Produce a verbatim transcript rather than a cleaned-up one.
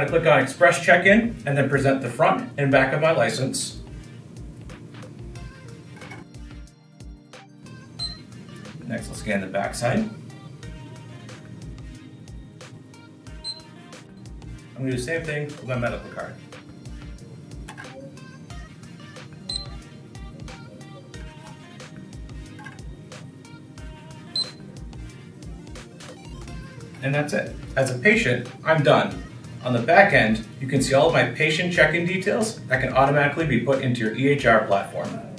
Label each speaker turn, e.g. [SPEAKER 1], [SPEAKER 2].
[SPEAKER 1] click on Express Check-in and then present the front and back of my license. Next, we'll scan the back side. I'm going to do the same thing with my medical card. And that's it. As a patient, I'm done. On the back end, you can see all of my patient check-in details that can automatically be put into your E H R platform.